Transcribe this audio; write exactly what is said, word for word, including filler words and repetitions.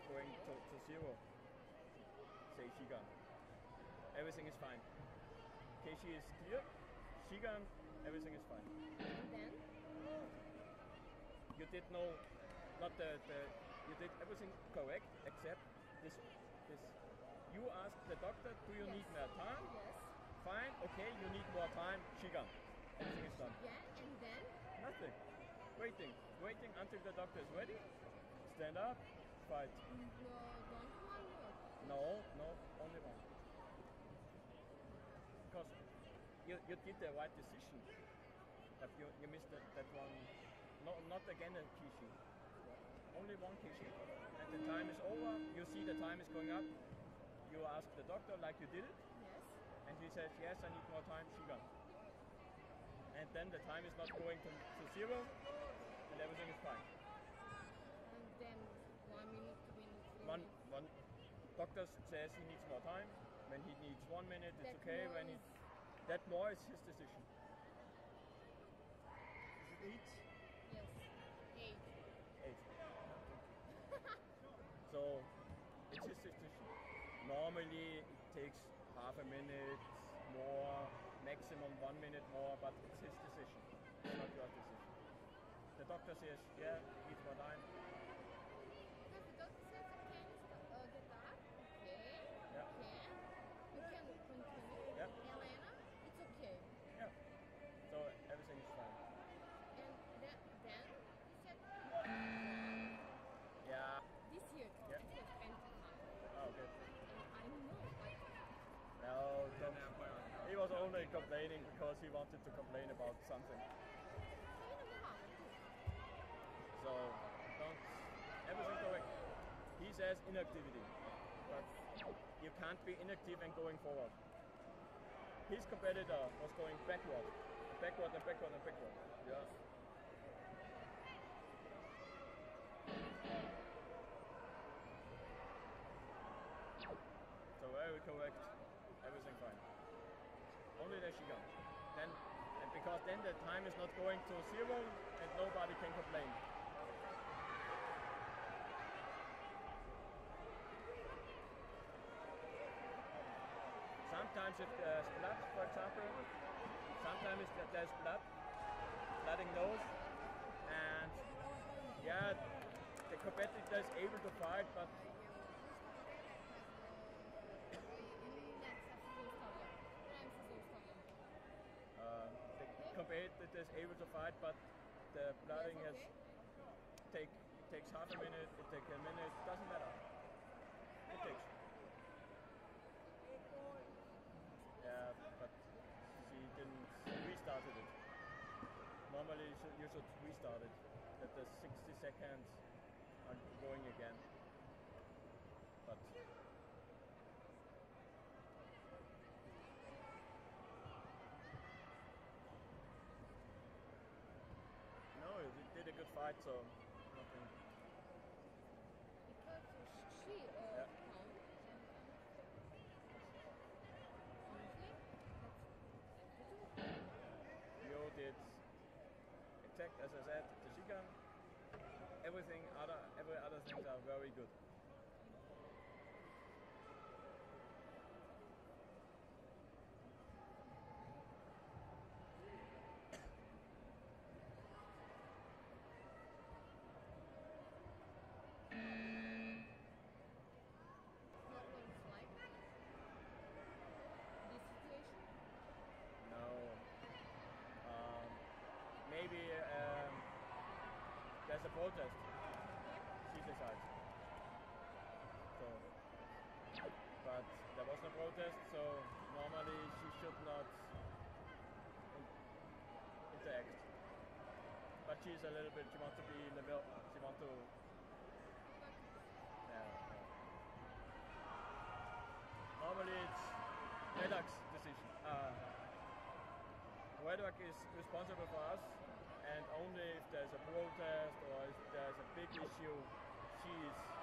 going to, to zero. Say Shigan. Everything is fine. Keishi is clear. Shigan, everything is fine. And then? You did no, not the, the you did everything correct except this this. You asked the doctor, do you Yes. need more time? Yes. Fine, okay, you need more time. Shigan. Everything is done. Yeah, and then? Nothing. Waiting. Waiting until the doctor is ready. Stand up. Fight. No, don't one more. No, no, only one. Because you, you did the right decision. But you, you missed that, that one. No, not again a Kishi. Only one Kishi. And the time is over. You see the time is going up. You ask the doctor like you did it. Yes. And he says, yes, I need more time. Shigan. And then the time is not going to, to zero. And everything is fine. And then one minute, two minutes, three One, minutes. one doctor says he needs more time. When he needs one minute, it's That okay. more When he, is- that more is his decision. Is it eight? Yes. Eight. Eight. So it's his decision. Normally it takes half a minute more, maximum one minute more, but it's his decision. It's not your decision. The doctor says, yeah, he needs more time. Because the doctor says you can uh, get up. Okay. Yeah. Okay. You can continue. Yeah. Elena, it's okay. Yeah. So everything is fine. And then, then he said, Yeah. this year, Yeah. it was twenty-five. Oh, okay. And I know, but No, don't. He was only complaining because he wanted to complain about something. So don't. Everything correct. He says inactivity, but you can't be inactive and going forward. His competitor was going backward, backward and backward and backward. Yeah. So very correct. Everything fine. Only the Shigan. Then, and because then the time is not going to zero and nobody can complain. Sometimes if there's blood, for example, sometimes if there's blood, flooding nose, and yeah, the competitor is able to fight, but uh, the competitor is able to fight, but the blooding has take it takes half a minute, it takes a minute, doesn't matter. It takes. Yeah, but she didn't restarted it. Normally you should, you should restart it. That the sixty seconds are going again. But no, you did a good fight, so nothing. because she uh, Yeah. come, honestly, that's, You did exact as I said, the Shigan. Everything other every other things are very good. not what it's like. This situation. No. Um, maybe um, there's a protest. She decides. So, but there was no protest, so normally she should not in- interact. But she's a little bit. She wants to be level. She wants to. Yeah, yeah. Normally it's Redak's decision. Uh, Redak is responsible for us, and only if there's a protest or if there's a big issue, she is